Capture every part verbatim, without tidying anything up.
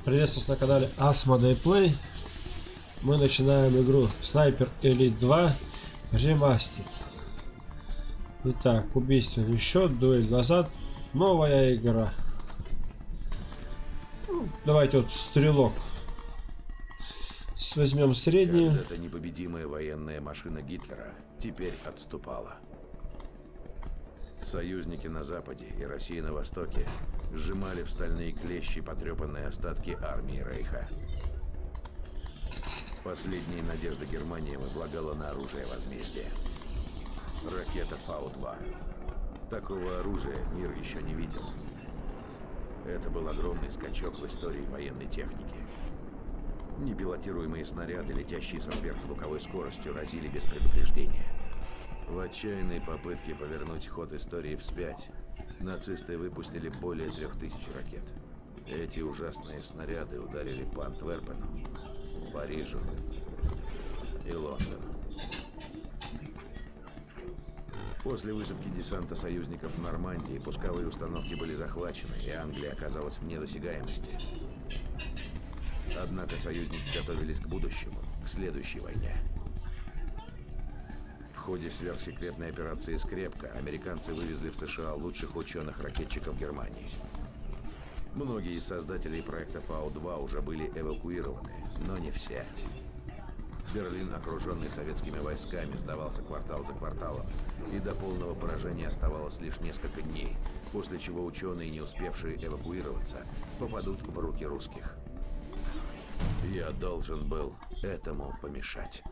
Приветствую вас на канале Asmodee Play. Мы начинаем игру Sniper Elite два Remastered. Итак, убийственный счет, дуэль назад, новая игра. Ну, давайте вот стрелок. Возьмем среднюю. Когда-то непобедимая военная машина Гитлера теперь отступала. Союзники на западе и Россия на востоке сжимали в стальные клещи потрепанные остатки армии Рейха. Последние надежды Германии возлагала на оружие возмездия. Ракета Фау два. Такого оружия мир еще не видел. Это был огромный скачок в истории военной техники. Непилотируемые снаряды, летящие со сверхзвуковой скоростью, разили без предупреждения. В отчаянной попытке повернуть ход истории вспять, нацисты выпустили более трех тысяч ракет. Эти ужасные снаряды ударили по Антверпену, Парижу и Лондону. После высадки десанта союзников в Нормандии пусковые установки были захвачены, и Англия оказалась вне досягаемости. Однако союзники готовились к будущему, к следующей войне. В ходе сверхсекретной операции «Скрепка» американцы вывезли в США лучших ученых-ракетчиков Германии. Многие из создателей проекта Фау два уже были эвакуированы, но не все. Берлин, окруженный советскими войсками, сдавался квартал за кварталом, и до полного поражения оставалось лишь несколько дней, после чего ученые, не успевшие эвакуироваться, попадут в руки русских. Я должен был этому помешать.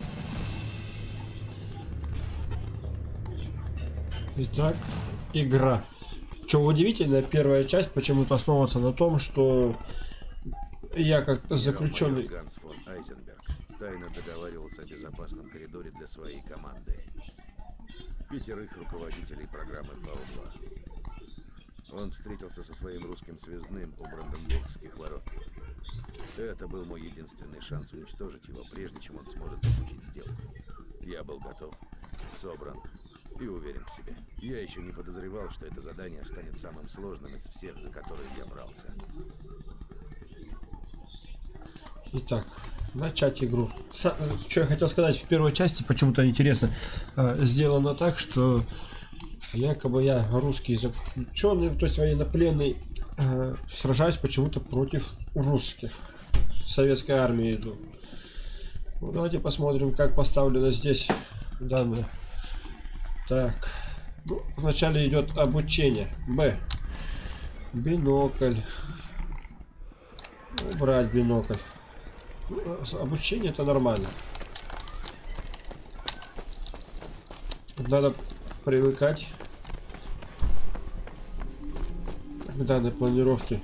Итак, игра. Что удивительно, первая часть почему-то основывается на том, что я как заключенный... Ганс фон Айзенберг тайно договаривался о безопасном коридоре для своей команды. Пятерых руководителей программы Фау два. Он встретился со своим русским связным у Бранденбургских ворот. Это был мой единственный шанс уничтожить его, прежде чем он сможет заключить сделку. Я был готов, собран и уверен в себе. Я еще не подозревал, что это задание станет самым сложным из всех, за которые я брался. Итак, начать игру. Са что я хотел сказать, в первой части почему-то интересно сделано так, что якобы я русский заключенный, то есть военнопленный, э, сражаюсь почему-то против русских. Советской армии иду. Ну, давайте посмотрим, как поставлено здесь данные. Так, ну, вначале идет обучение. Б. Бинокль. Убрать бинокль. Ну, обучение это нормально. Надо привыкать к данной планировке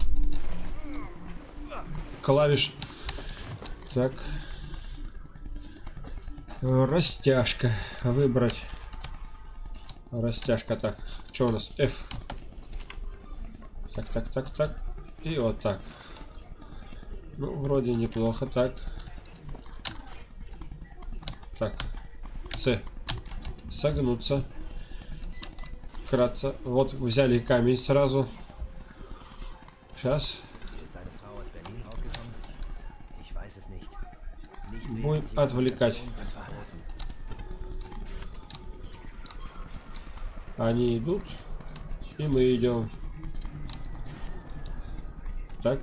клавиш. Так, растяжка выбрать. Растяжка. Так, что у нас? F. Так, так, так, так. И вот так. Ну, вроде неплохо. Так. Так. С. Согнуться. Кратко. Вот взяли камень сразу. Сейчас. Будем отвлекать. Они идут, и мы идем. Так.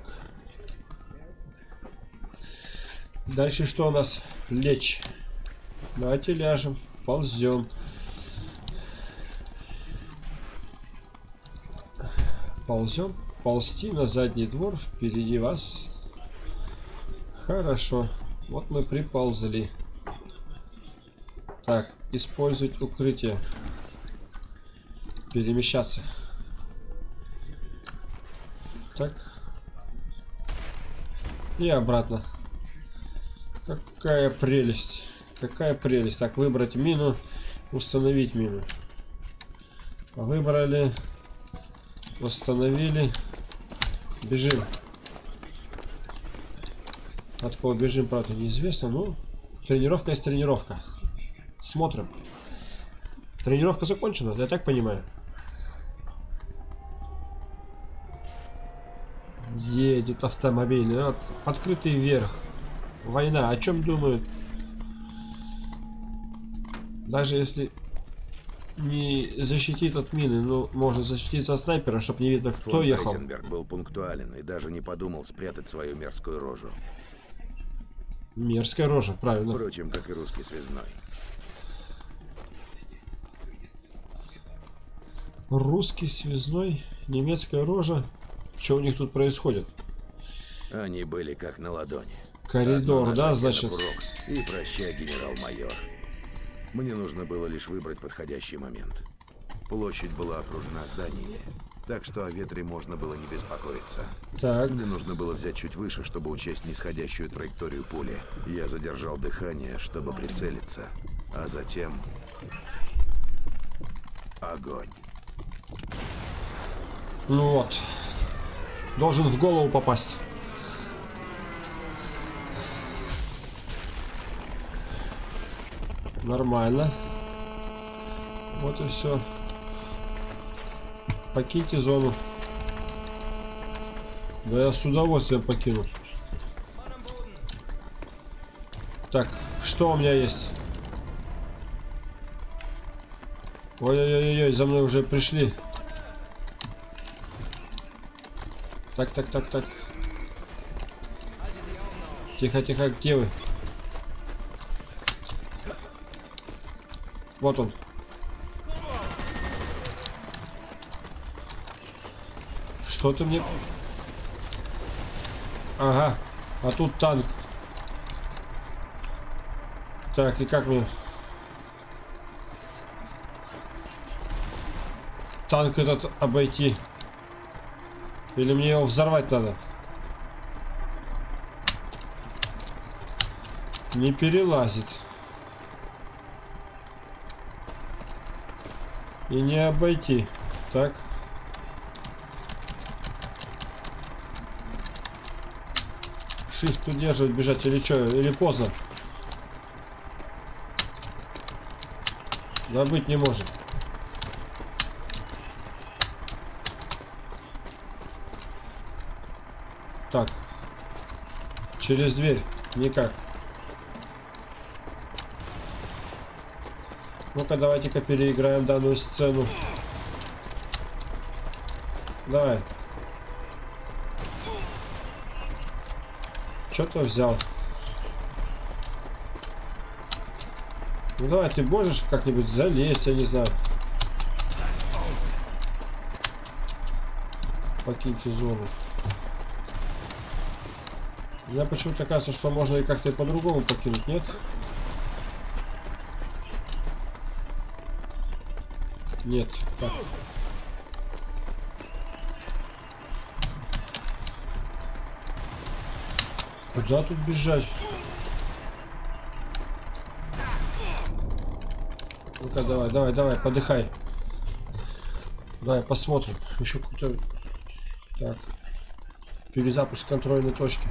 Дальше что у нас? Лечь. Давайте ляжем. Ползем. Ползем. Ползти на задний двор. Впереди вас. Хорошо. Вот мы приползли. Так, использовать укрытие. Перемещаться. Так. И обратно. Какая прелесть. Какая прелесть. Так, выбрать мину. Установить мину. Выбрали. Установили. Бежим. От кого бежим, правда, неизвестно. Ну, тренировка есть тренировка. Смотрим. Тренировка закончена, я так понимаю. Едет автомобиль. Вот. Открытый верх. Война. О чем думают? Даже если не защитит от мины, ну, можно защититься от снайпера, чтобы не видно, кто Фон ехал. Хайзенберг был пунктуален и даже не подумал спрятать свою мерзкую рожу. Мерзкая рожа, правильно. Впрочем, как и русский связной. Русский связной, немецкая рожа. Что у них тут происходит? Они были как на ладони. Коридор, Одно да, нажатие значит? на курок, и прощай, генерал-майор. Мне нужно было лишь выбрать подходящий момент. Площадь была окружена зданиями, так что о ветре можно было не беспокоиться. Так. Мне нужно было взять чуть выше, чтобы учесть нисходящую траекторию пули. Я задержал дыхание, чтобы прицелиться, а затем... огонь. Ну вот. Должен в голову попасть. Нормально. Вот и все. Покиньте зону. Да я с удовольствием покину. Так, что у меня есть? Ой-ой-ой-ой, за мной уже пришли. Так, так, так, так. Тихо, тихо, где вы? Вот он. Что ты мне... Ага, а тут танк. Так, и как мне... танк этот обойти? Или мне его взорвать надо? Не перелазит. И не обойти. Так. Shift удерживать, бежать или что? Или поздно? Да быть не может. Так. Через дверь. Никак. Ну-ка, давайте-ка переиграем данную сцену. Давай. Что-то взял. Ну давай, ты можешь как-нибудь залезть, я не знаю. Покиньте зону. Мне почему-то кажется, что можно и как-то по-другому покинуть, нет? Нет. Так. Куда тут бежать? Ну-ка, давай, давай, давай, подыхай. Давай, посмотрим. Еще какой-то... Так. Перезапуск контрольной точки.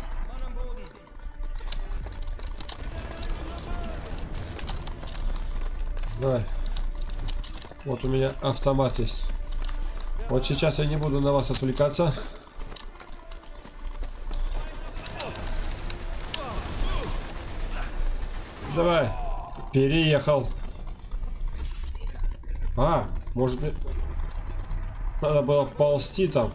Давай. Вот у меня автомат есть. Вот сейчас я не буду на вас отвлекаться. Давай. Переехал. А, может быть, надо было ползти там.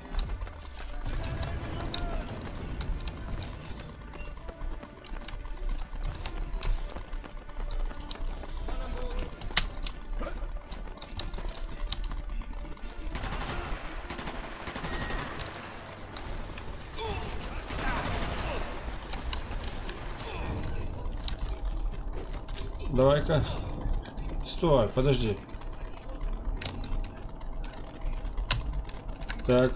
Давай-ка. Стой, подожди. Так.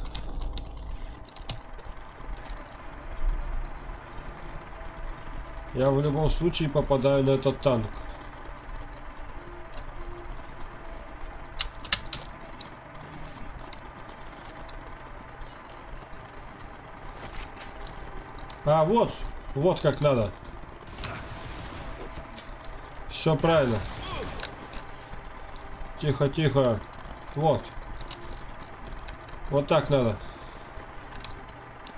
Я в любом случае попадаю на этот танк. А, вот. Вот как надо. Все правильно. Тихо, тихо. Вот. Вот так надо.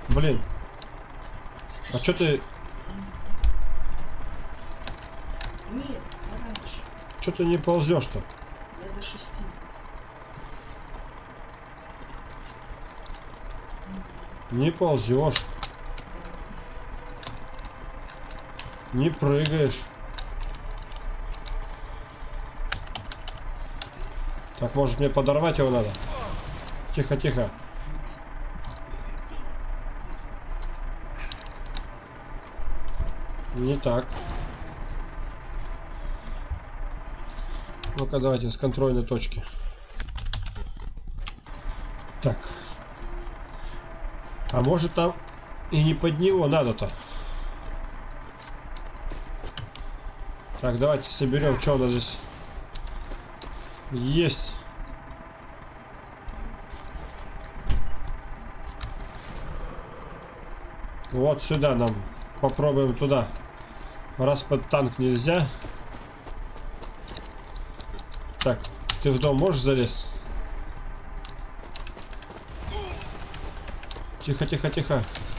Блин. А что ты... Нет, пораньше. Что ты не ползешь-то? Я до шести. Не ползешь. Не прыгаешь. Так, может мне подорвать его надо? Тихо, тихо. Не так. Ну-ка, давайте с контрольной точки. Так. А может там и не под него надо-то? Так, давайте соберем, что у нас здесь есть. Вот сюда нам. Попробуем туда. Раз под танк нельзя. Так, ты в дом можешь залезть? Тихо, тихо, тихо.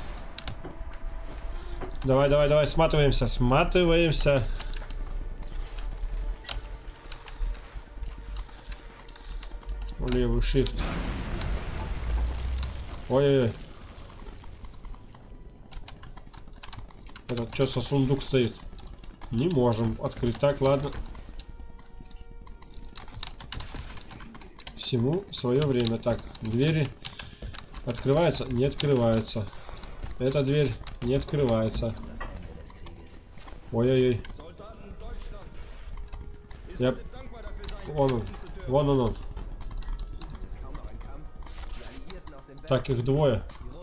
Давай, давай, давай, сматываемся, сматываемся. Левый shift. Ой-ой-ой. Этот что со сундук стоит? Не можем открыть. Так, ладно. Всему свое время. Так, двери открываются? Не открывается. Эта дверь не открывается. Ой-ой-ой. Я... Вон он. Вон он он. Так, их двое.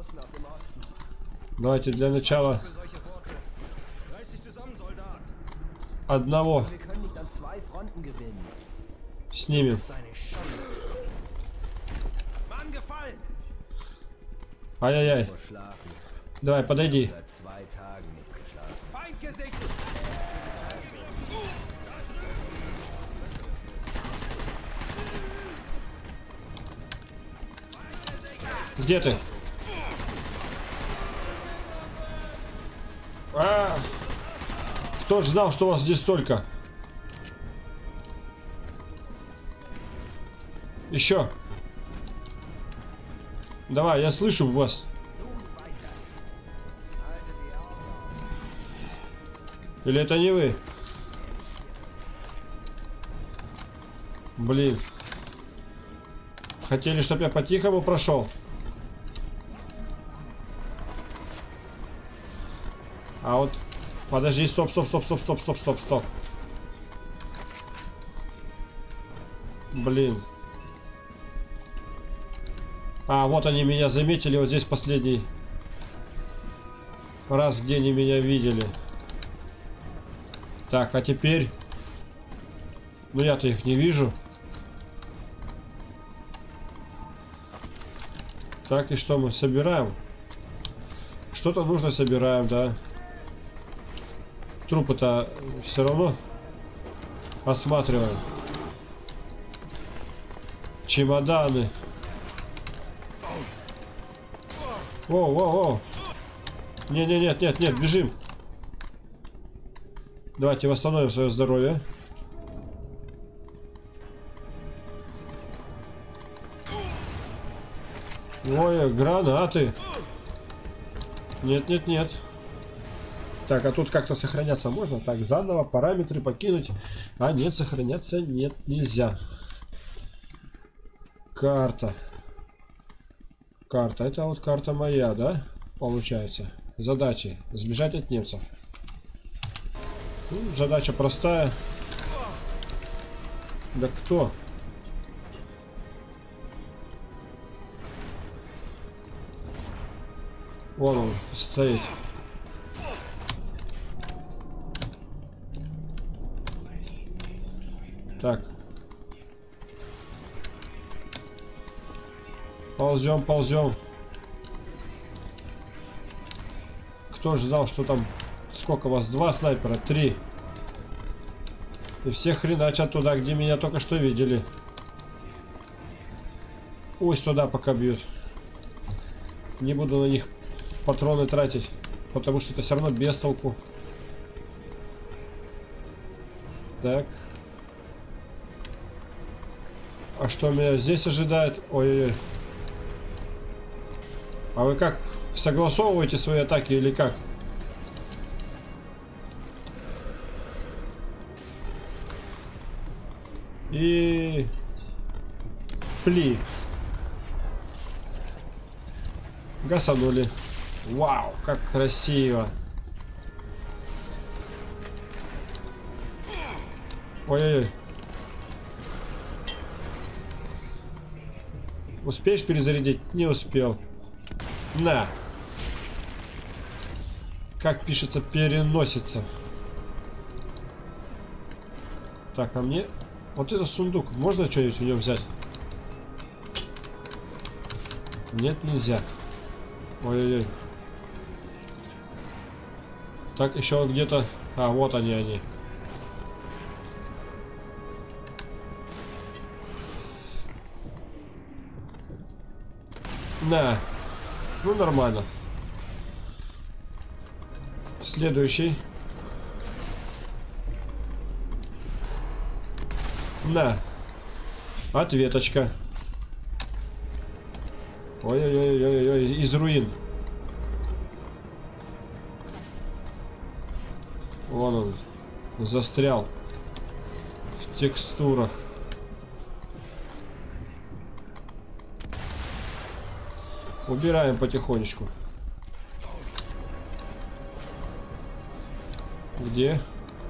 Давайте для начала одного снимем. Ай-яй-яй. Давай, подойди. Где ты? А, кто ж знал, что у вас здесь столько? Еще. Давай, я слышу вас. Или это не вы? Блин. Хотели, чтобы я по-тихому прошел? А вот... Подожди, стоп, стоп, стоп, стоп, стоп, стоп, стоп, стоп. Блин. А, вот они меня заметили, вот здесь последний раз, где они меня видели. Так, а теперь... Ну, я-то их не вижу. Так, и что мы собираем? Что-то нужно собираем, да. Трупы-то все равно осматриваем. Чемоданы. Воу, воу, воу. Не, не, нет, нет, нет, бежим. Давайте восстановим свое здоровье. Ой, гранаты. Нет, нет, нет. Так, а тут как-то сохраняться можно? Так, заново параметры покинуть. А нет, сохраняться нет, нельзя. Карта. Карта. Это вот карта моя, да? Получается. Задачи. Сбежать от немцев. Ну, задача простая. Да кто? Вон он стоит. Так. Ползем, ползем. Кто ж знал, что там... Сколько вас? Два снайпера? Три. И все хреначат туда, где меня только что видели. Пусть туда пока бьют. Не буду на них патроны тратить, потому что это все равно без толку. Так. А что меня здесь ожидает? Ой-ой-ой. А вы как? Согласовываете свои атаки или как? И... Пли. Гасанули. Вау, как красиво. Ой-ой-ой. Успеешь перезарядить? Не успел. На. Как пишется, переносится. Так, а мне... Вот это сундук. Можно что-нибудь в нем взять? Нет, нельзя. Ой-ой-ой. Так, еще где-то... А, вот они, они. На. Ну, нормально. Следующий. На. Ответочка. Ой-ой-ой-ой-ой, из руин. Вон он. Застрял. В текстурах. Убираем потихонечку. Где?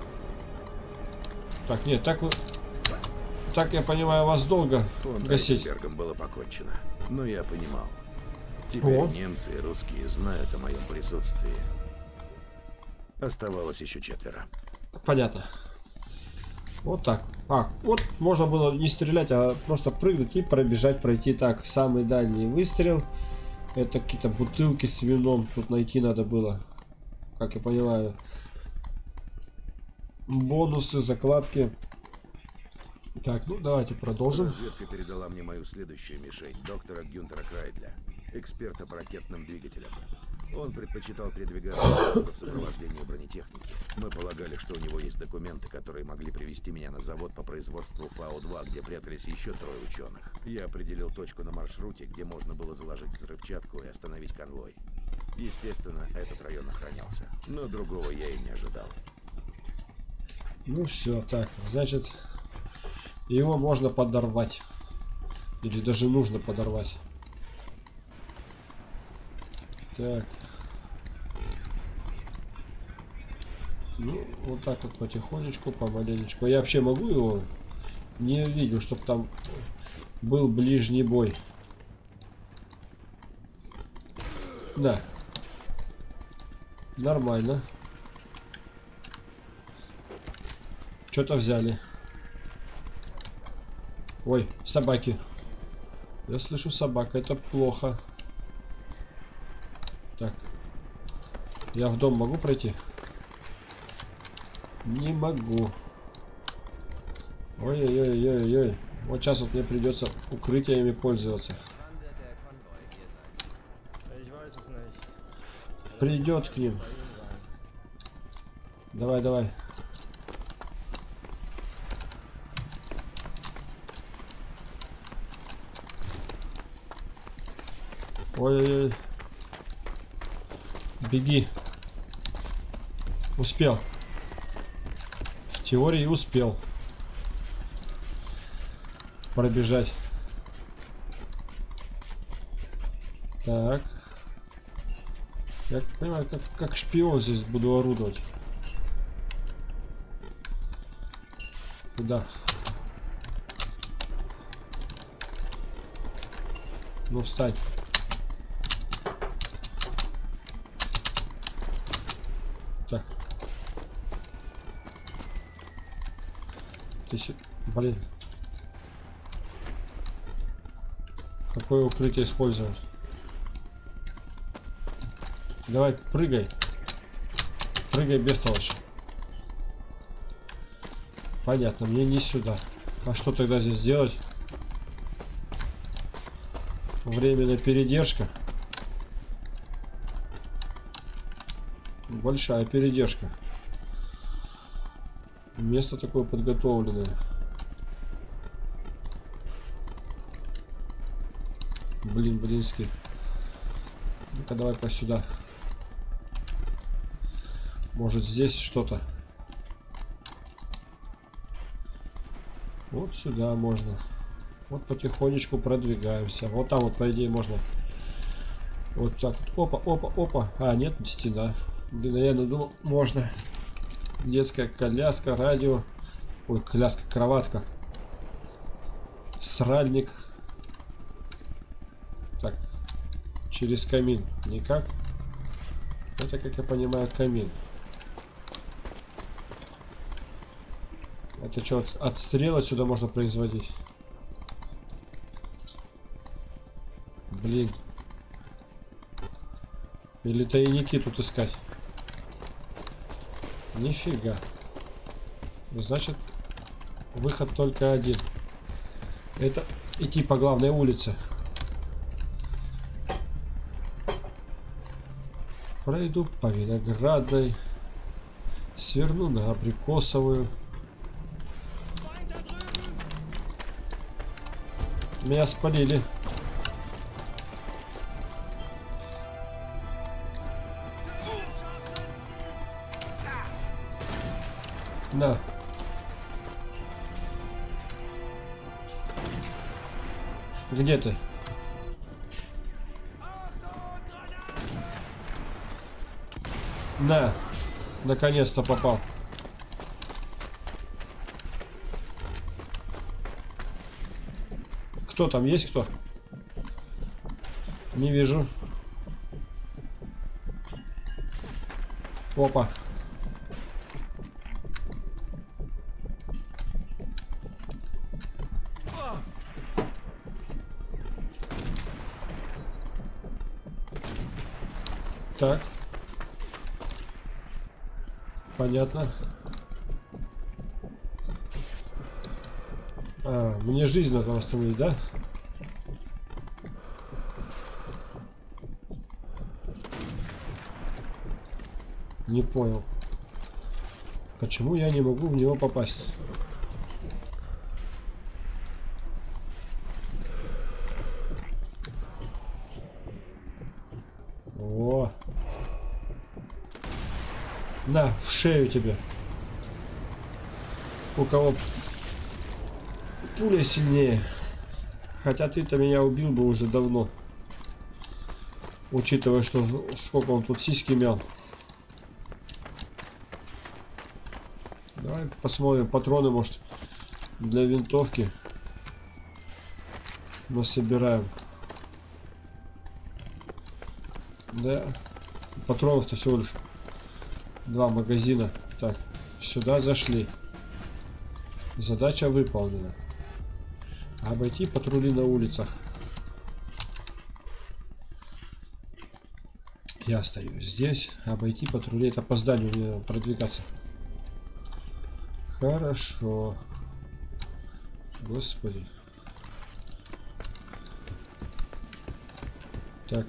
Так, нет, так вы... Так, я понимаю, вас долго гасить. Фон было покончено, но я понимал. Теперь О. немцы и русские знают о моем присутствии. Оставалось еще четверо. Понятно. Вот так. А, вот можно было не стрелять, а просто прыгнуть и пробежать, пройти. Так, самый дальний выстрел. Это какие-то бутылки с вином. Тут найти надо было. Как я понимаю. Бонусы, закладки. Так, ну давайте продолжим. Разведка передала мне мою следующую мишень, доктора Гюнтера Крайдля, эксперта по ракетным двигателям. Он предпочитал передвигаться в сопровождении бронетехники. Мы полагали, что у него есть документы, которые могли привести меня на завод по производству Фау два, где прятались еще трое ученых. Я определил точку на маршруте, где можно было заложить взрывчатку и остановить конвой. Естественно, этот район охранялся, но другого я и не ожидал. Ну все, так, значит, его можно подорвать. Или даже нужно подорвать. Так. Ну, вот так вот потихонечку, помаленечку. Я вообще могу его? Не видел, чтобы там был ближний бой. Да. Нормально. Что-то взяли. Ой, собаки. Я слышу собак, это плохо. Так. Я в дом могу пройти? Не могу. Ой-ой-ой-ой-ой. Вот сейчас вот мне придется укрытиями пользоваться. Придет к ним. Давай, давай. Ой-ой-ой. Беги. Успел. В теории успел пробежать. Так. Я понимаю, как, как шпион здесь буду орудовать. Куда? Ну, встань. Так. Ты сюда. Блин. Какое укрытие использовать? Давай, прыгай. Прыгай, бестолочь. Понятно, мне не сюда. А что тогда здесь делать? Временная передержка. Большая передержка. Место такое подготовленное. Блин, блинский. Ну-ка, давай-ка сюда. Может, здесь что-то. Вот сюда можно. Вот потихонечку продвигаемся. Вот там вот, по идее, можно. Вот так вот. Опа, опа, опа. А, нет, стена. Блин, я думал, можно. Детская коляска, радио. Ой, коляска, кроватка. Сральник. Так. Через камин. Никак. Это, как я понимаю, камин. Это что, отстрел отсюда можно производить? Блин. Или тайники тут искать? Нифига. Значит, выход только один. Это идти по главной улице. Пройду по Виноградной. Сверну на Абрикосовую. Меня спалили. На. Где ты? На. Наконец-то попал. Кто там? Есть кто? Не вижу. Опа. Так. Понятно. А, мне жизнь надо восстановить, да? Не понял. Почему я не могу в него попасть? О! На, в шею тебе. У кого пуля сильнее. Хотя ты-то меня убил бы уже давно. Учитывая, что сколько он тут сиськи мял. Давай посмотрим патроны, может, для винтовки. Мы собираем. Да. Патронов-то всего лишь два магазина. Так, сюда зашли. Задача выполнена. Обойти патрули на улицах. Я стою здесь. Обойти патрули. Это по зданию мне надо продвигаться. Хорошо. Господи. Так.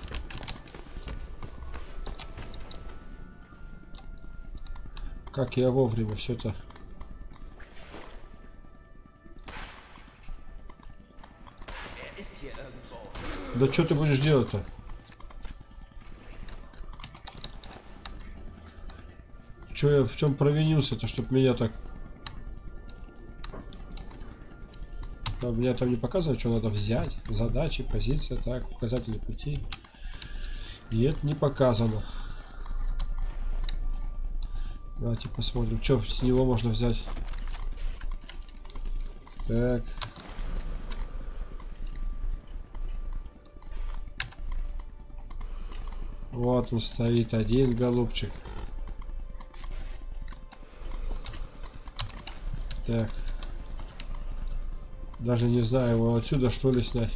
Как я вовремя все это... Да что ты будешь делать-то? Че я в чем провинился-то, чтобы меня так... А меня там не показывает, что надо взять. Задачи, позиция, так, указатели пути. И это не показано. Давайте посмотрим, что с него можно взять. Так. Вот он стоит, один голубчик. Так. Даже не знаю, его отсюда что ли снять.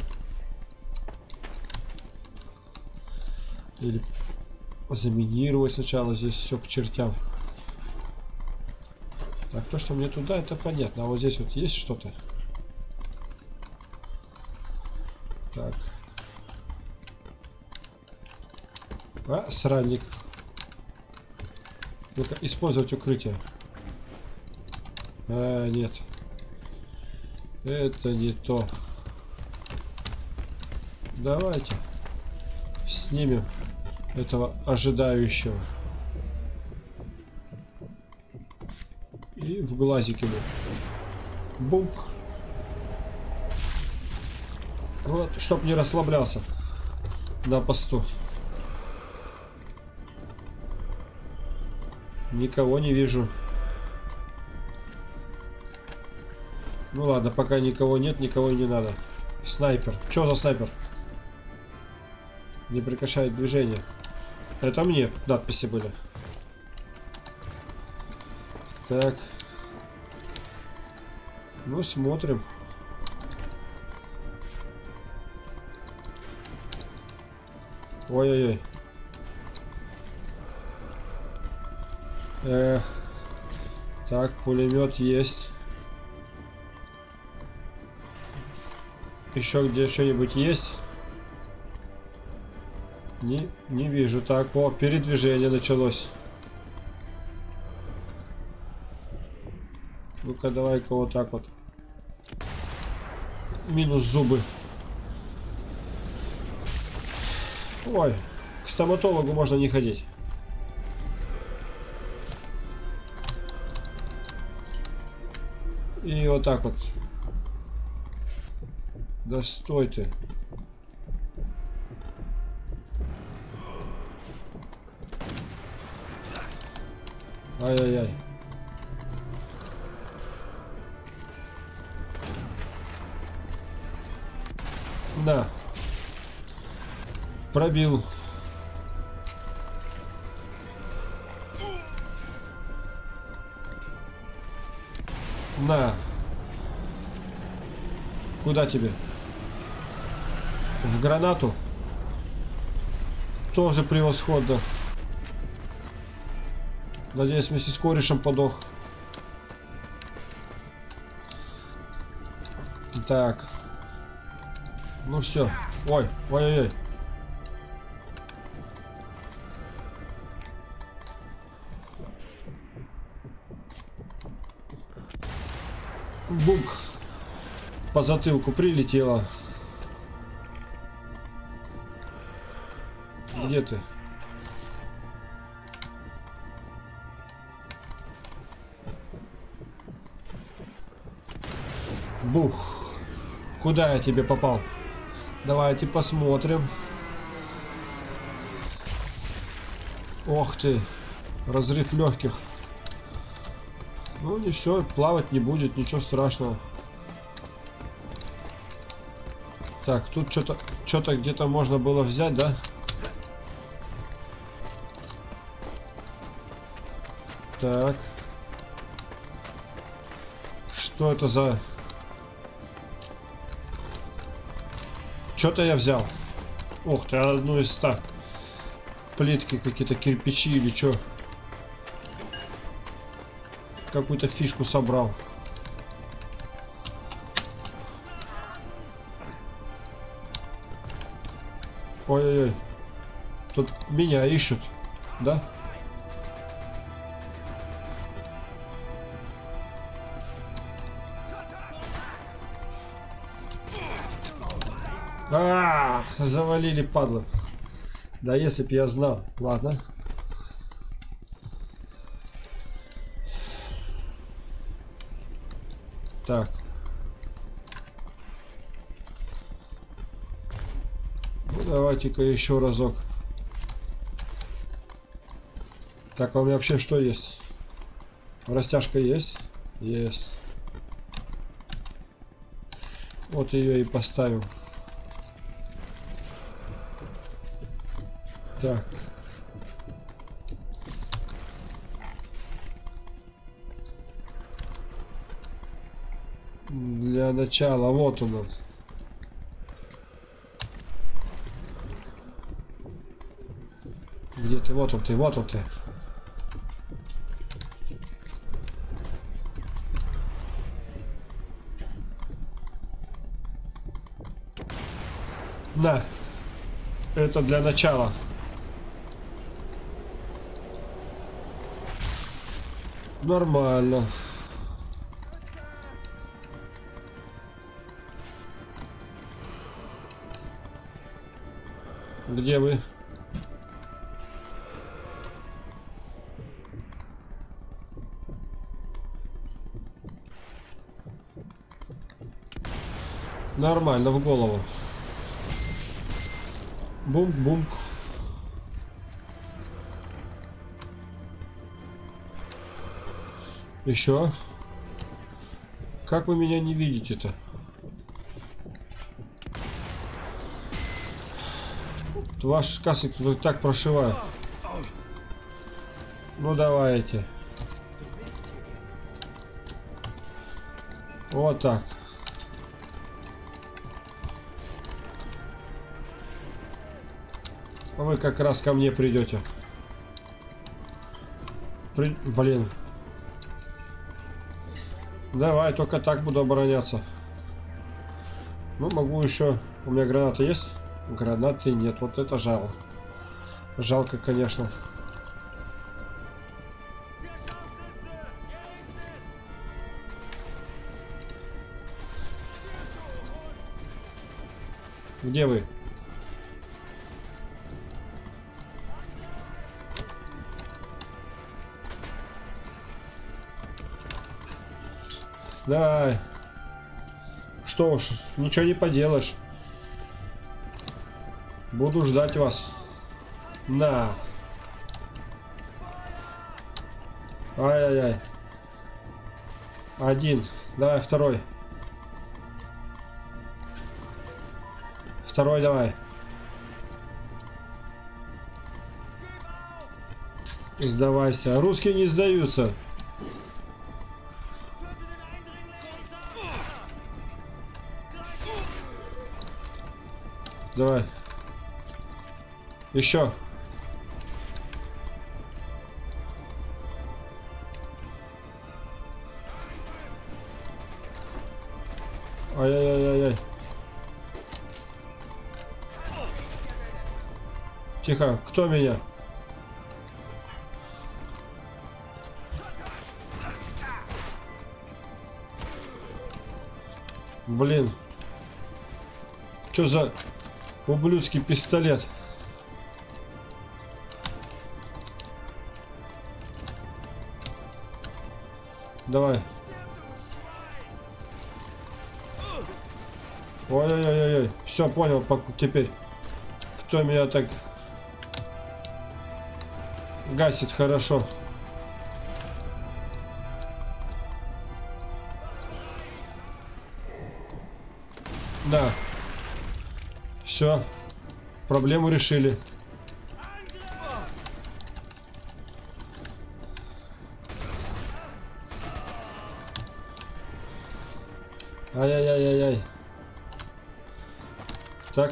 Или заминировать сначала здесь все к чертям. Так, то, что мне туда, это понятно. А вот здесь вот есть что-то. Так. А, сральник. Ну-ка, использовать укрытие. А, нет. Это не то. Давайте снимем этого ожидающего. И в глазик ему. Бук. Вот, чтоб не расслаблялся на посту. Никого не вижу. Ну ладно, пока никого нет, никого и не надо. Снайпер. Что за снайпер? Не прекращает движение. Это мне надписи были. Так. Ну, смотрим. Ой-ой-ой. Э, так, пулемет есть. Еще где что-нибудь есть? Не, не вижу. Так, о, передвижение началось. Ну-ка, давай-ка вот так вот. Минус зубы. Ой, к стоматологу можно не ходить. И вот так вот. Да стой ты. Ай-яй-яй. Да. Пробил. На. Куда тебе? В гранату? Тоже превосходно. Надеюсь, вместе с корешем подох. Так. Ну все. Ой, ой-ой-ой. Бук. По затылку прилетело. Где ты? Бух. Куда я тебе попал? Давайте посмотрим. Ох ты. Разрыв легких. Ну не все, плавать не будет, ничего страшного. Так, тут что-то что-то где-то можно было взять, да? Так. Что это за... Что-то я взял. Ох ты, одну из ста. Плитки какие-то, кирпичи или что. Какую-то фишку собрал. Ой-ой-ой. Тут меня ищут, да? А, завалили, падлы. Да если б я знал. Ладно. Так. Ну, давайте-ка еще разок. Так, а у меня вообще что есть? Растяжка есть? Есть. Вот ее и поставим. Так. Для начала, вот он. Где ты? Вот он ты, вот он ты. На. Это для начала. Нормально. Где вы? Нормально, в голову. Бум-бум. Еще. Как вы меня не видите-то? Ваш кассик тут так прошивает. Ну давайте. Вот так. Вы как раз ко мне придете. При... Блин. Давай, только так буду обороняться. Ну, могу еще... У меня гранаты есть? Гранаты нет. Вот это жалко. Жалко, конечно. Где вы? Давай. Что уж, ничего не поделаешь. Буду ждать вас. На. Ай-яй-яй. Один. Давай, второй. Второй давай. Сдавайся. Русские не сдаются. Давай. Еще. Ай-яй-яй-яй. Тихо. Кто меня? Блин. Что за ублюдский пистолет? Давай. Ой-ой-ой-ой. Все, понял теперь. Кто меня так гасит хорошо. Да. Все. Проблему решили. Ай-яй-яй-яй-яй. Так.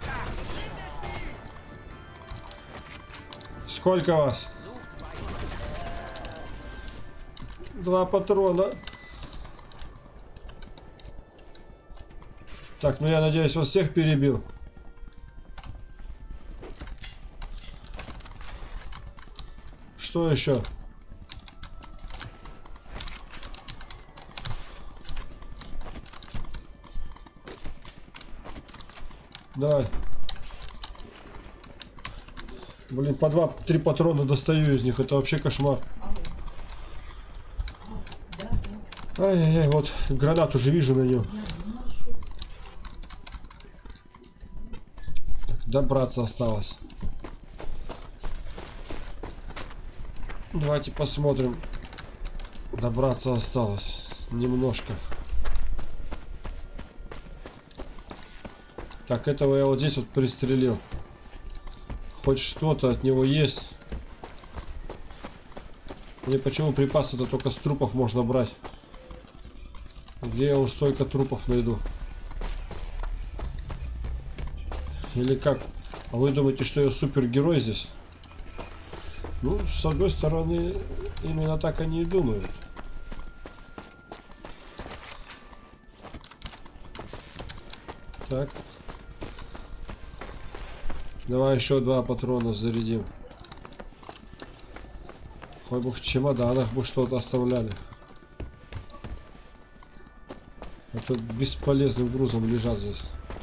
Сколько вас? Два патрона. Так, ну я надеюсь, вас всех перебил. Что еще? Давай. Блин, по два-три патрона достаю из них. Это вообще кошмар. Ай-яй-яй, вот гранат уже вижу на нем. Так, добраться осталось. Давайте посмотрим. Добраться осталось немножко. Так, этого я вот здесь вот пристрелил. Хоть что-то от него есть. Или почему припасы-то только с трупов можно брать? Где я столько трупов найду? Или как? А вы думаете, что я супергерой здесь? Ну, с одной стороны, именно так они и думают. Так. Давай еще два патрона зарядим. Хоть бы в чемоданах бы что-то оставляли. А то бесполезным грузом лежат здесь.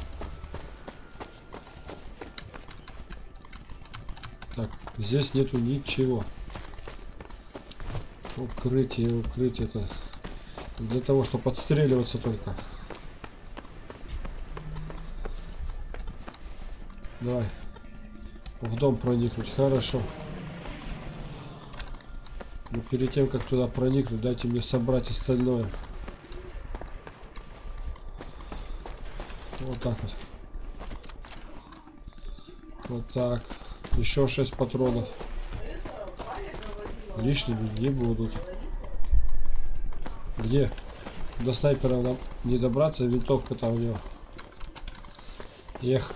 Так, здесь нету ничего. Укрытие, укрытие это для того, чтобы подстреливаться только. Давай. В дом проникнуть. Хорошо. Но перед тем, как туда проникнуть, дайте мне собрать остальное. Вот так вот. Вот так. Еще шесть патронов. Лишними не будут. Где? До снайпера нам не добраться, винтовка там у него. Эх.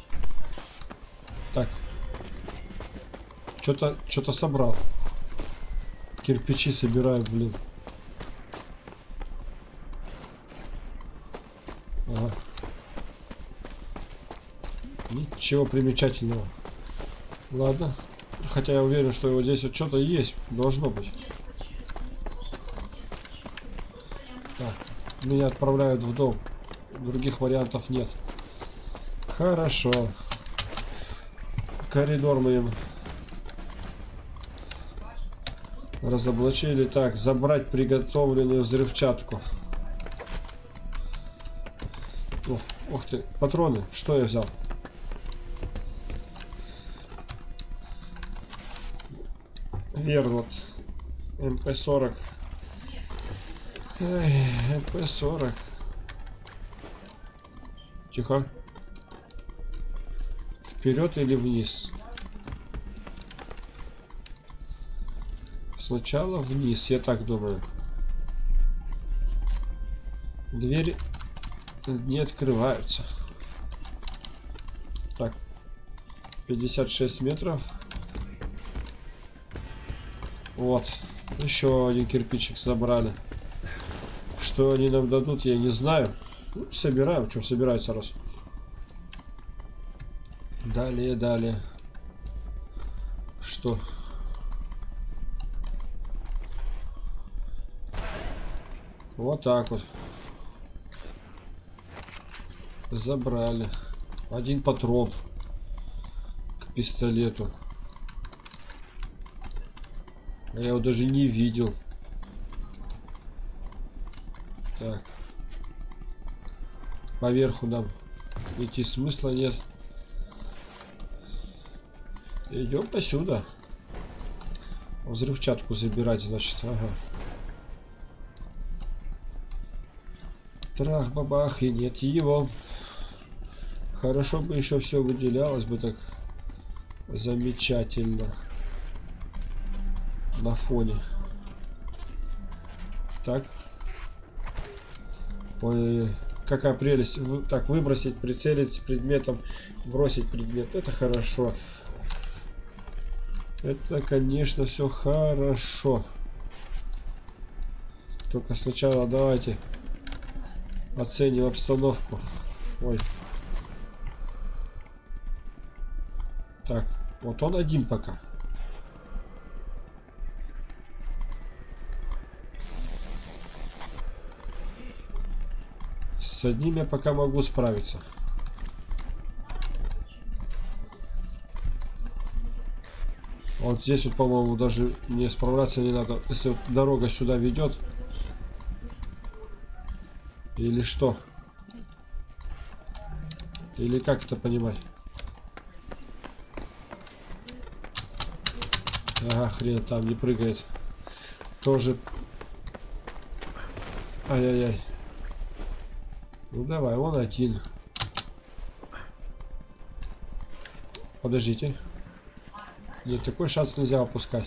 Так. Что-то, что-то собрал. Кирпичи собираю, блин. Ага. Ничего примечательного. Ладно. Хотя я уверен, что вот здесь вот что-то есть. Должно быть. Так. Меня отправляют в дом. Других вариантов нет. Хорошо. Коридор мы им разоблачили. Так, забрать приготовленную взрывчатку. О, ух ты, патроны. Что я взял? Вернут. эм пэ сорок. эм пэ сорок. Тихо. Вперед или вниз? Сначала вниз, я так думаю. Двери не открываются. Так, пятьдесят шесть метров. Вот, еще один кирпичик собрали. Что они нам дадут, я не знаю. Ну, собираем, что собирается раз. Далее, далее. Что? Вот так вот. Забрали. Один патрон к пистолету. Я его даже не видел. Так. Поверху нам идти смысла нет. Идем посюда. Взрывчатку забирать, значит. Ага. Трах-бабах, и нет его. Хорошо бы еще все выделялось бы так замечательно на фоне. Так. Ой, какая прелесть. Так, выбросить, прицелиться предметом, бросить предмет. Это хорошо. Это, конечно, все хорошо. Только сначала давайте оценим обстановку. Ой. Так, вот он один пока. С одним я пока могу справиться. Вот здесь вот, по-моему, даже не справляться не надо. Если вот дорога сюда ведет. Или что? Или как это понимать? Ага, хрен там не прыгает. Тоже. Ай-яй-яй. Ну давай, он один. Подождите. Нет, такой шанс нельзя опускать.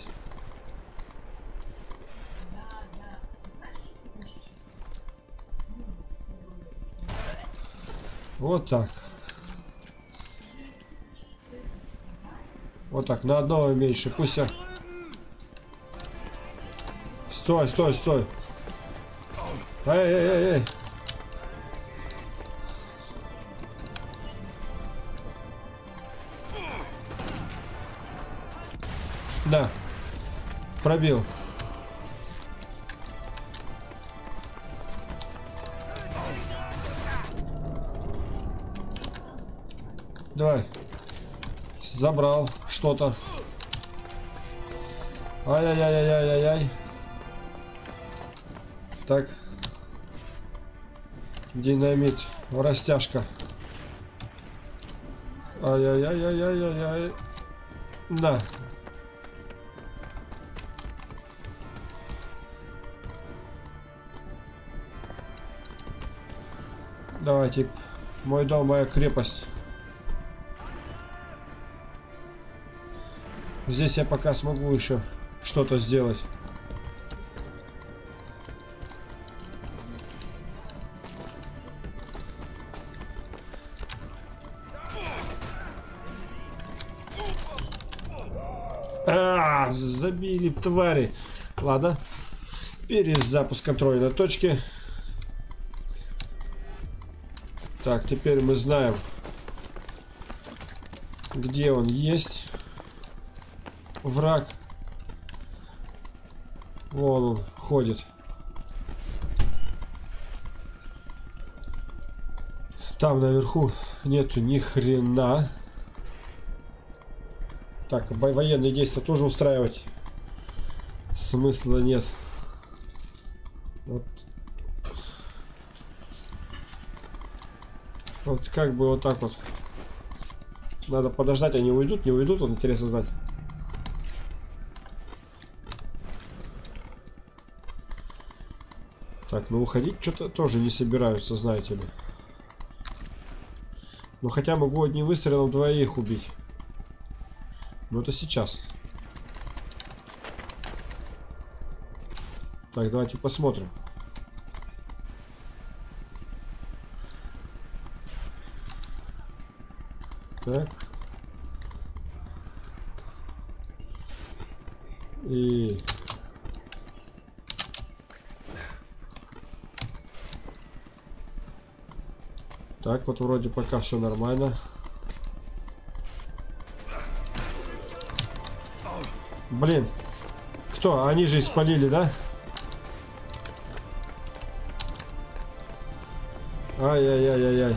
Вот так. Вот так, на одного меньше. Пусть я... Стой, стой, стой. Эй-эй-эй-эй. Да. пробил. Давай. Забрал что-то. Ай-яй-яй-яй-яй-яй. Так. Динамит. Растяжка. Ай-яй-яй-яй-яй-яй. Да. Давайте. Мой дом, моя крепость. Здесь я пока смогу еще что-то сделать. А, забили твари. Ладно. Перезапуск контрольной точки. Так, теперь мы знаем, где он есть. Враг. Вон он ходит. Там наверху нету ни хрена. Так, военные действия тоже устраивать смысла нет. Вот. Вот как бы вот так вот. Надо подождать, они уйдут, не уйдут, вот интересно знать. Так, ну уходить что-то тоже не собираются, знаете ли. Ну хотя могу одним выстрелом двоих убить. Но это сейчас. Так, давайте посмотрим. Так. И... Так, вот вроде пока все нормально. Блин. Кто? Они же испалили, да? Ай-яй-яй-яй-яй.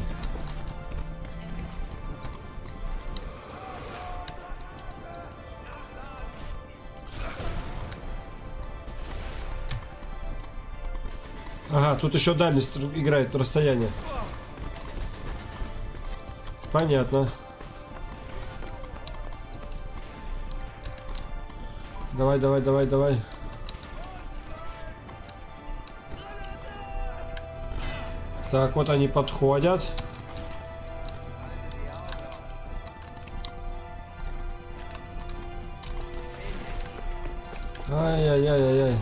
Ага, тут еще дальность играет расстояние. Понятно. Давай, давай, давай, давай. Так, вот они подходят. Ай-яй-яй-яй-яй.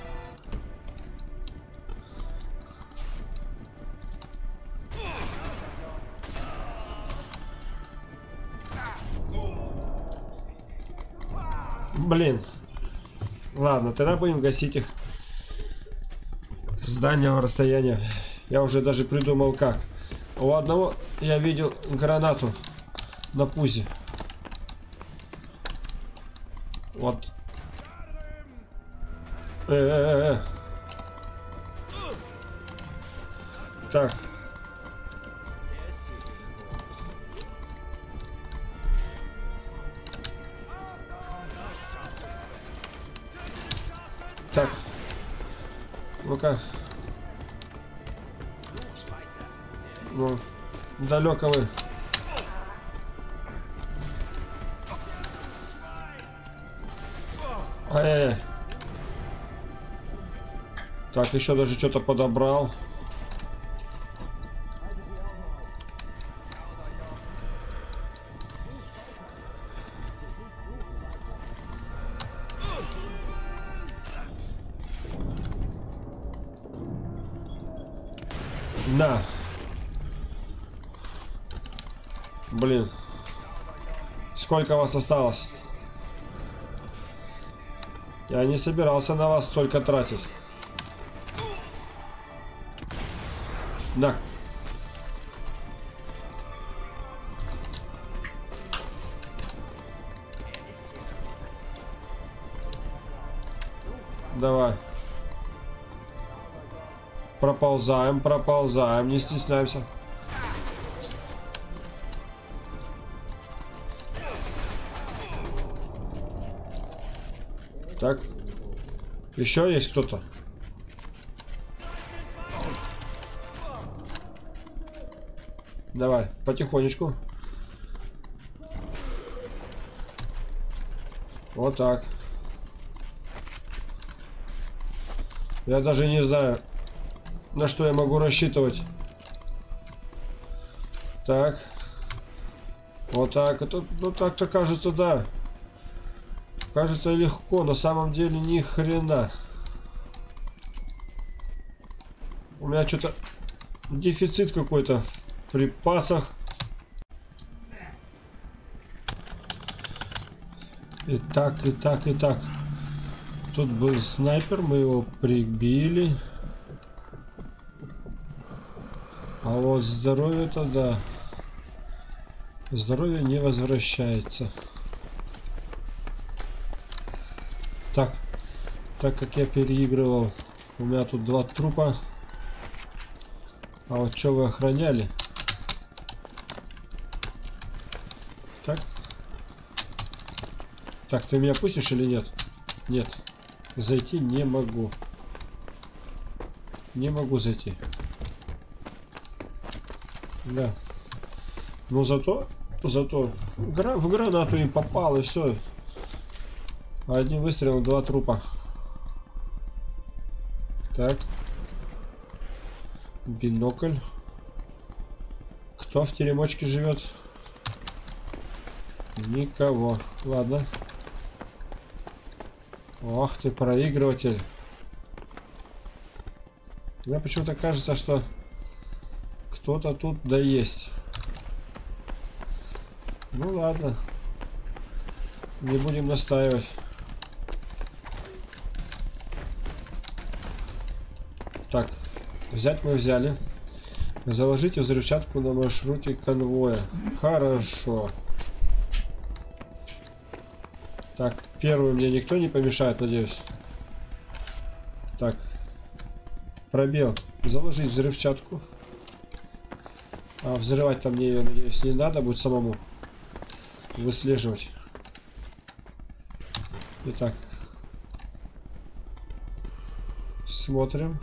Блин. Ладно, тогда будем гасить их с дальнего расстояния. Я уже даже придумал как. У одного я видел гранату на пузе. Вот. Э-э-э. Так. Так. Ну-ка. Ну, далеко вы. Ай-яй-яй. Так, еще даже что-то подобрал. Да. Блин. Сколько вас осталось? Я не собирался на вас столько тратить. Да. Давай. Проползаем, проползаем, не стесняемся. Так. Еще есть кто-то? Давай, потихонечку. Вот так. Я даже не знаю, на что я могу рассчитывать. Так. Вот так. Это, ну так-то кажется, да. Кажется легко, на самом деле ни хрена. У меня что-то дефицит какой-то в припасах. И так, и так, и так. Тут был снайпер, мы его прибили. А вот здоровье-то да. Здоровье не возвращается. Так, так как я переигрывал, у меня тут два трупа. А вот что вы охраняли? Так. Так, ты меня пустишь или нет? Нет. Зайти не могу. Не могу зайти. Да. Но зато, зато гра в гранату им попал и все. Один выстрел, два трупа. Так. Бинокль. Кто в теремочке живет? Никого. Ладно. Ох ты, проигрыватель. Мне почему-то кажется, что кто-то тут да есть. Ну ладно. Не будем настаивать. Так, взять мы взяли. Заложите взрывчатку на маршруте конвоя. Хорошо. Так, первую мне никто не помешает, надеюсь. Так. Пробел. Заложить взрывчатку. А взрывать-то мне ее, надеюсь, не надо будет самому выслеживать. Итак. Смотрим.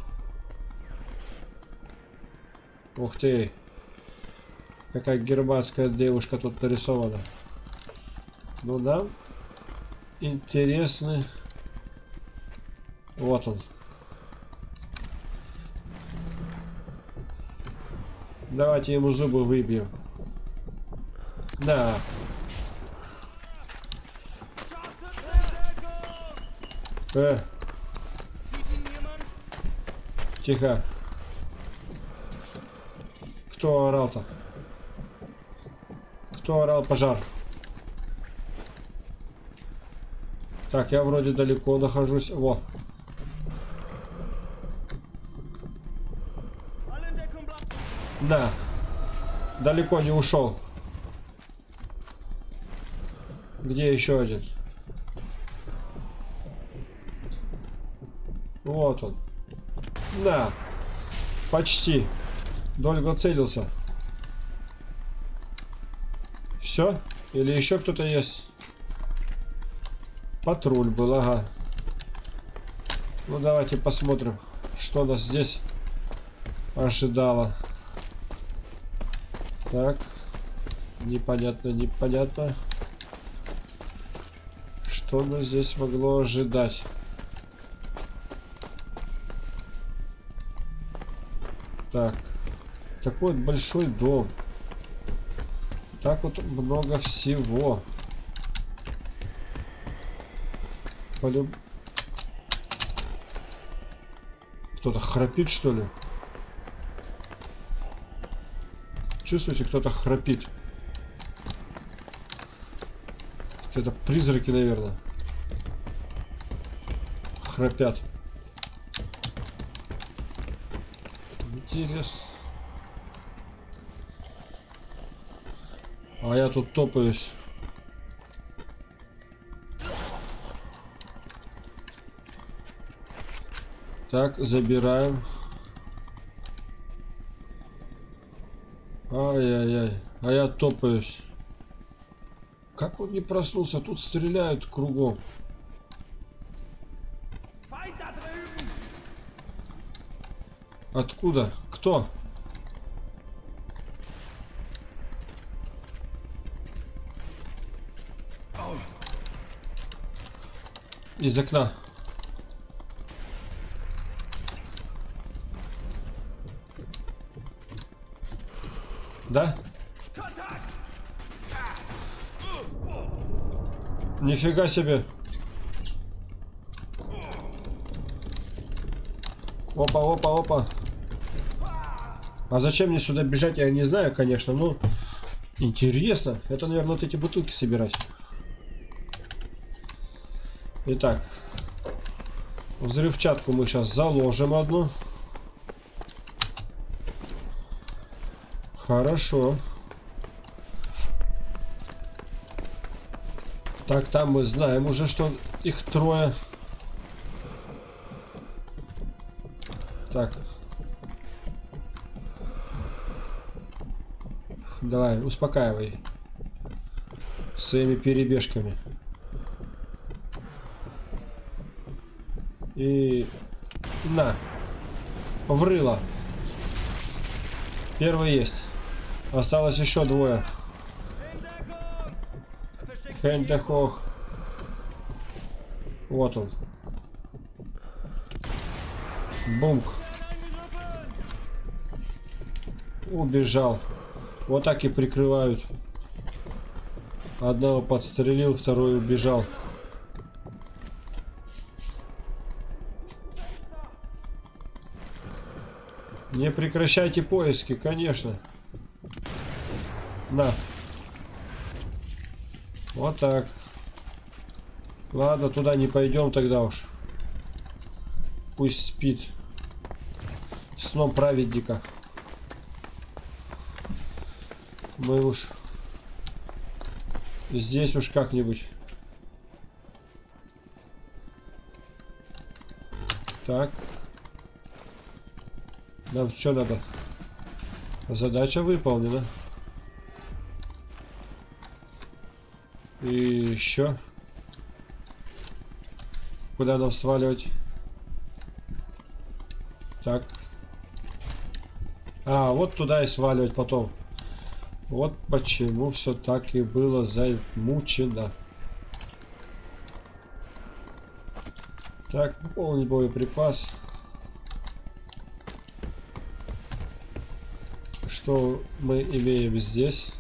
Ух ты. Какая германская девушка тут нарисована. Ну да. Интересный. Вот он. Давайте ему зубы выбьем. Да. Э. Тихо. Кто орал-то? Кто орал? Пожар. Так, я вроде далеко нахожусь. Во. Да. Далеко не ушел. Где еще один? Вот он. Да. Почти. Долго целился. Все? Или еще кто-то есть? Патруль был, ага. Ну давайте посмотрим, что нас здесь ожидало. Так. Непонятно, непонятно. Что нас здесь могло ожидать? Так. Такой вот большой дом. Так вот много всего. Полюб... Кто-то храпит, что ли? Чувствуете, кто-то храпит? Это призраки, наверное. Храпят. Интересно. А я тут топаюсь. Так, забираем. Ай-яй-яй. А я топаюсь. Как он не проснулся? Тут стреляют кругом. Откуда? Кто? Из окна. Да? Нифига себе. Опа, опа, опа. А зачем мне сюда бежать, я не знаю, конечно, но интересно. Это, наверное, вот эти бутылки собирать. Итак, взрывчатку мы сейчас заложим одну. Хорошо. Так, там мы знаем уже, что их трое. Так. Давай, успокаивай. Своими перебежками. И... на. Врыло. Первый есть. Осталось еще двое. Хендехох. Вот он. Бумк. Убежал. Вот так и прикрывают. Одного подстрелил, второй убежал. Не прекращайте поиски, конечно. На. Вот так. Ладно, туда не пойдем тогда уж. Пусть спит. Сном праведника. Мы уж здесь уж как-нибудь. Так. Нам что надо? Задача выполнена. И еще. Куда нам сваливать? Так. А, вот туда и сваливать потом. Вот почему все так и было замучено. Так, полный боеприпас. Что мы имеем здесь?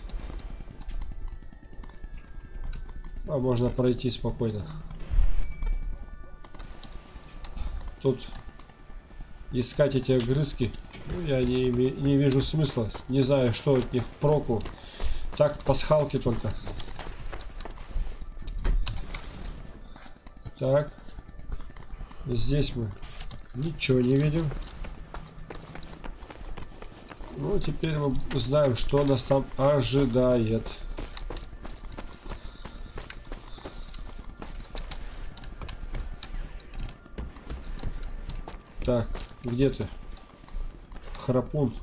А можно пройти спокойно. Тут искать эти огрызки, ну, я не, не вижу смысла. Не знаю, что от них проку. Так, пасхалки только. Так. Здесь мы ничего не видим. Ну, теперь мы знаем, что нас там ожидает. Так, где ты? Храпун.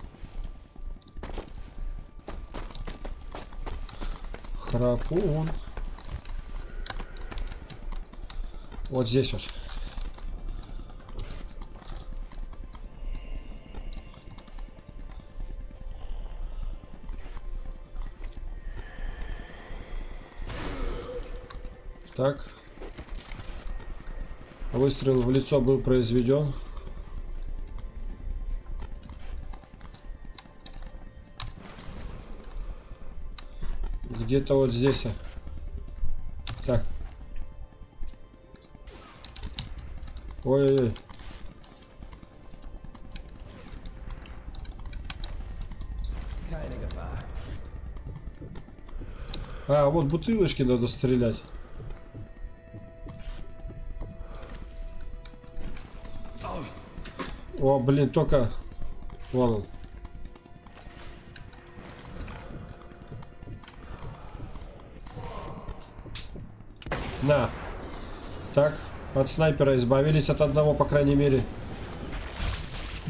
Храпун. Вот здесь вот. Так. Выстрел в лицо был произведен. Где-то вот здесь. Так. Ой-ой-ой. А, вот бутылочки надо стрелять. О, блин, только... Вон он. На. Так, от снайпера избавились от одного, по крайней мере.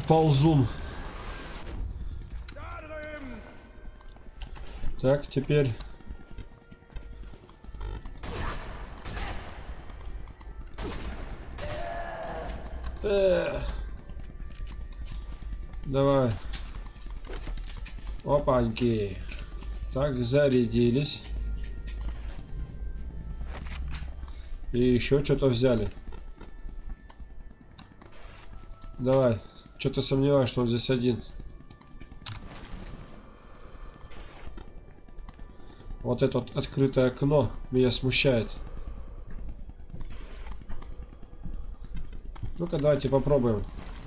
ползун. Так, теперь... Э. Давай. Опаньки. Так, зарядились. И еще что-то взяли. Давай. Что-то сомневаюсь, что он здесь один. Вот это вот открытое окно меня смущает. Ну-ка, давайте попробуем.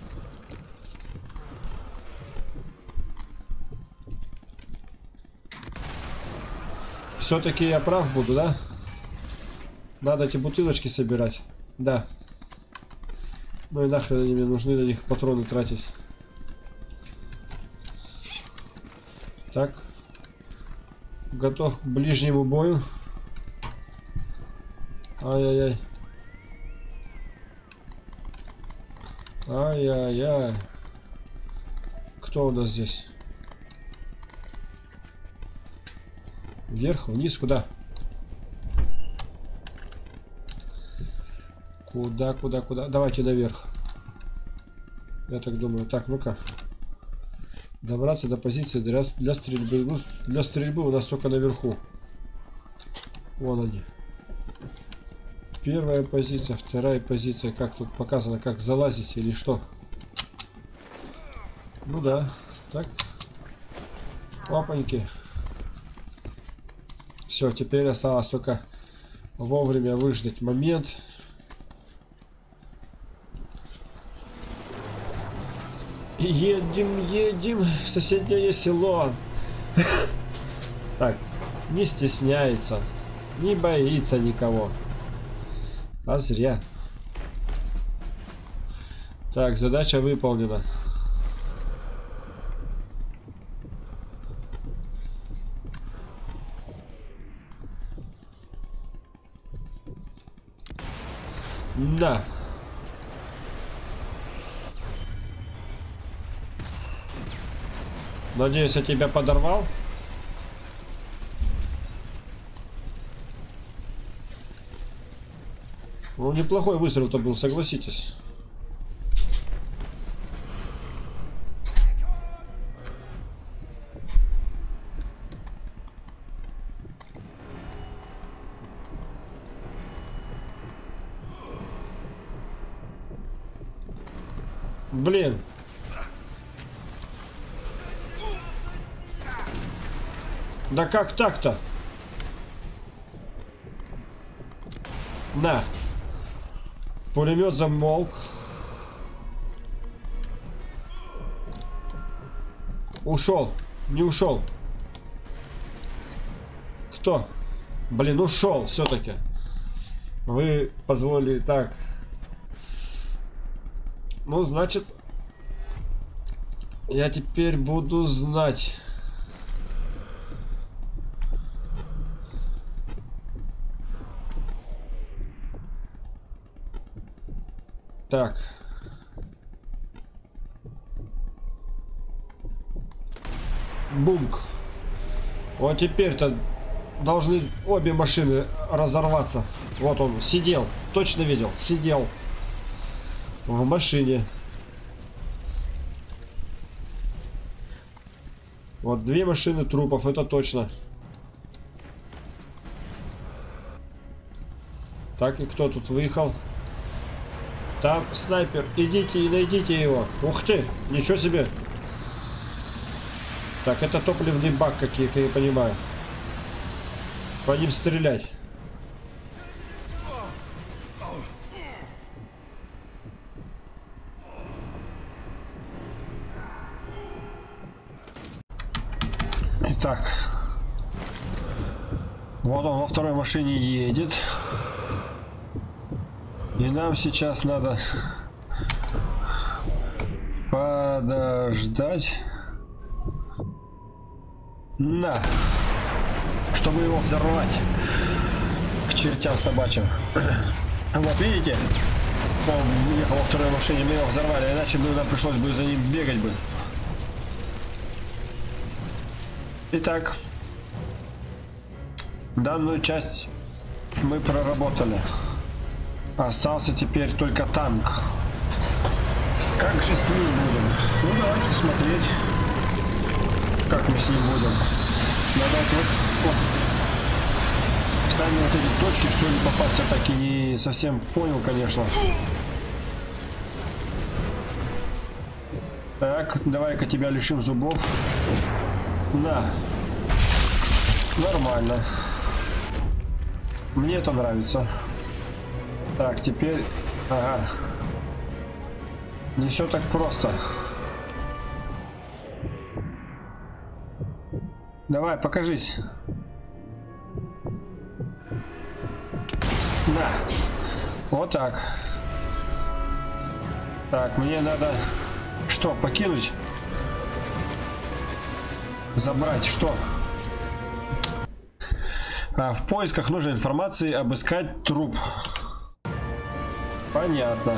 Все-таки я прав буду, да? Надо эти бутылочки собирать. Да. Ну и нахрен они мне нужны, на них патроны тратить. Так. Готов к ближнему бою. Ай-яй-яй. Ай-яй-яй. Кто у нас здесь? Вверх, вниз, куда? Куда, куда, куда? Давайте наверх. Я так думаю. Так, ну-ка. Добраться до позиции для, для стрельбы. Ну, для стрельбы у нас только наверху. Вон они. Первая позиция, вторая позиция. Как тут показано, как залазить или что? Ну да. Так. Опаньки. Все, теперь осталось только вовремя выждать момент. Едем, едем в соседнее село. Так, не стесняется, не боится никого. А зря. Так, задача выполнена. Да. Надеюсь, я тебя подорвал. Ну, неплохой выстрел-то был, согласитесь. Блин. Да как так-то? На. Пулемет замолк. Ушел. Не ушел. Кто? Блин, ушел все-таки. Вы позволили так. Ну, значит, я теперь буду знать. Так. Бумк. Вот теперь-то должны обе машины разорваться. Вот он сидел. Точно видел. Сидел. В машине. Вот две машины трупов. Это точно. Так, и кто тут выехал? Там снайпер. Идите и найдите его. Ух ты, ничего себе. Так, это топливный бак, как я, как я понимаю. По ним стрелять. Итак. Вот он во второй машине едет. И нам сейчас надо подождать. На. Чтобы его взорвать. К чертям собачьим. Вот видите? Он ехал во второй машине, мы его взорвали, иначе бы нам пришлось бы за ним бегать бы. Итак, данную часть мы проработали. Остался теперь только танк. Как же с ним будем? Ну давайте смотреть, как мы с ним будем. Надо вот, вот, вот в сами вот эти точки, что ли, попасть, я так и не совсем понял, конечно. Так, давай-ка тебя лишим зубов. На. Нормально. Мне это нравится. Так, теперь... Ага. Не все так просто. Давай, покажись. На. Вот так. Так, мне надо... Что, покинуть? Забрать что? А, в поисках нужной информации обыскать труп. Понятно.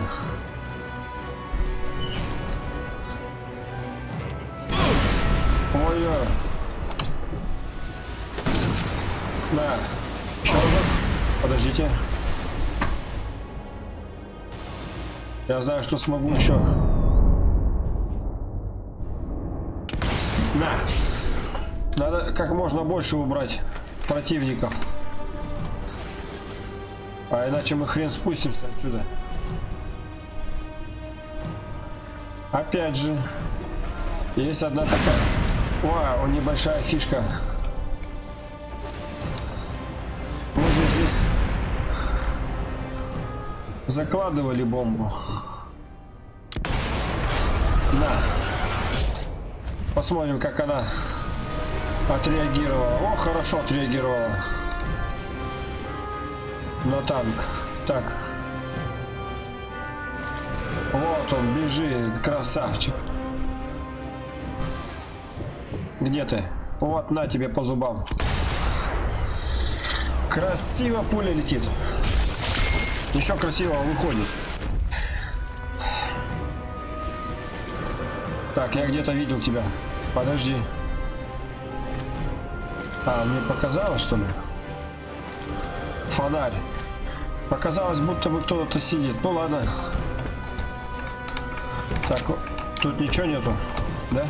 Ой-ой. На. Еще разок. Подождите. Я знаю, что смогу еще. На. Надо как можно больше убрать противников. А иначе мы хрен спустимся отсюда. Опять же. Есть одна такая... Вау, небольшая фишка. Мы же здесь закладывали бомбу. На. Посмотрим, как она отреагировала. О, хорошо отреагировала на танк. Так. Вот он бежит, красавчик. Где ты? Вот, на тебе по зубам. Красиво пуля летит. Еще красиво выходит. Так, я где-то видел тебя. Подожди. А, мне показалось, что ли? Фонарь. Показалось, будто бы кто-то сидит. Ну ладно. Так, тут ничего нету, да?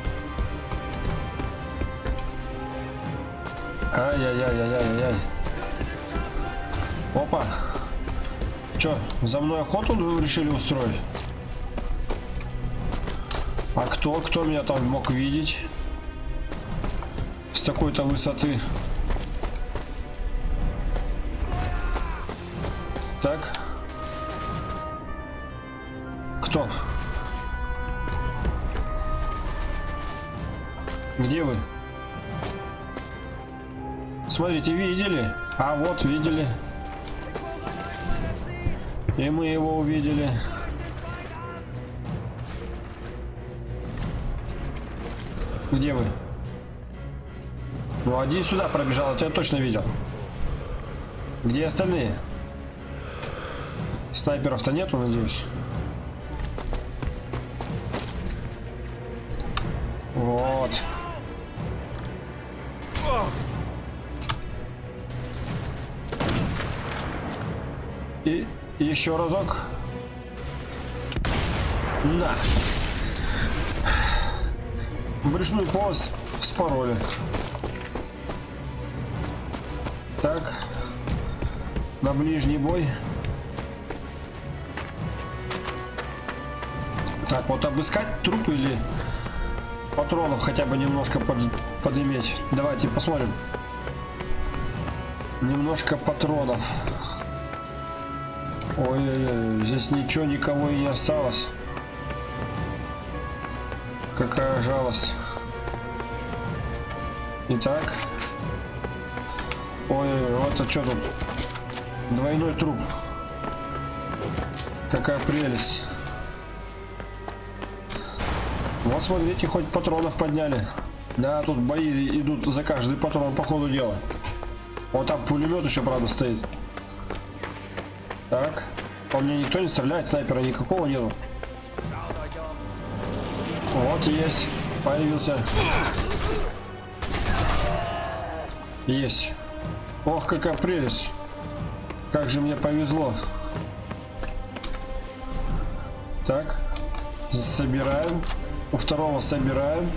Ай-яй-яй-яй-яй-яй. Опа. Че, за мной охоту решили устроить? А кто? Кто меня там мог видеть? С такой-то высоты. Так. Кто? Где вы? Смотрите, видели? А вот, видели. И мы его увидели. Где вы? Ну, один сюда пробежал, это я точно видел. Где остальные? Снайперов-то нету, надеюсь. Вот. И еще разок. На. Брюшную полость спороли. Так. На ближний бой. Так, вот обыскать труп или патронов хотя бы немножко под, подиметь. Давайте посмотрим. Немножко патронов. Ой-ой-ой, здесь ничего, никого и не осталось. Какая жалость. Итак. Ой-ой-ой, вот это что тут? Двойной труп. Какая прелесть. Вот смотрите, хоть патронов подняли. Да, тут бои идут за каждый патрон по ходу дела. Вот там пулемет еще, правда, стоит. Так. По мне никто не стреляет, снайпера никакого нету. Вот есть. Появился. Есть. Ох, какая прелесть. Как же мне повезло. Так. Собираем. У второго собираем.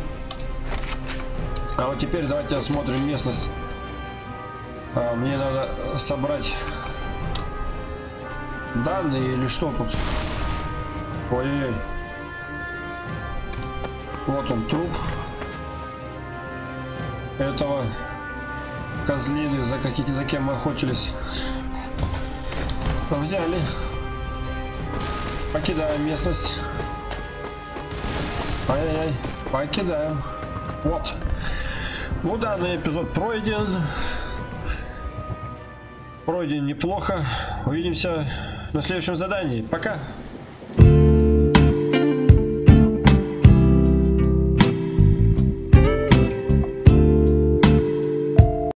А вот теперь давайте осмотрим местность. А, мне надо собрать данные или что тут? Ой-ой-ой. Вот он, труп этого козлины, за, каких, за кем мы охотились. Взяли. Покидаем местность. Ай-яй-яй. Покидаем. Вот. Ну, данный эпизод пройден. Пройден неплохо. Увидимся на следующем задании. Пока.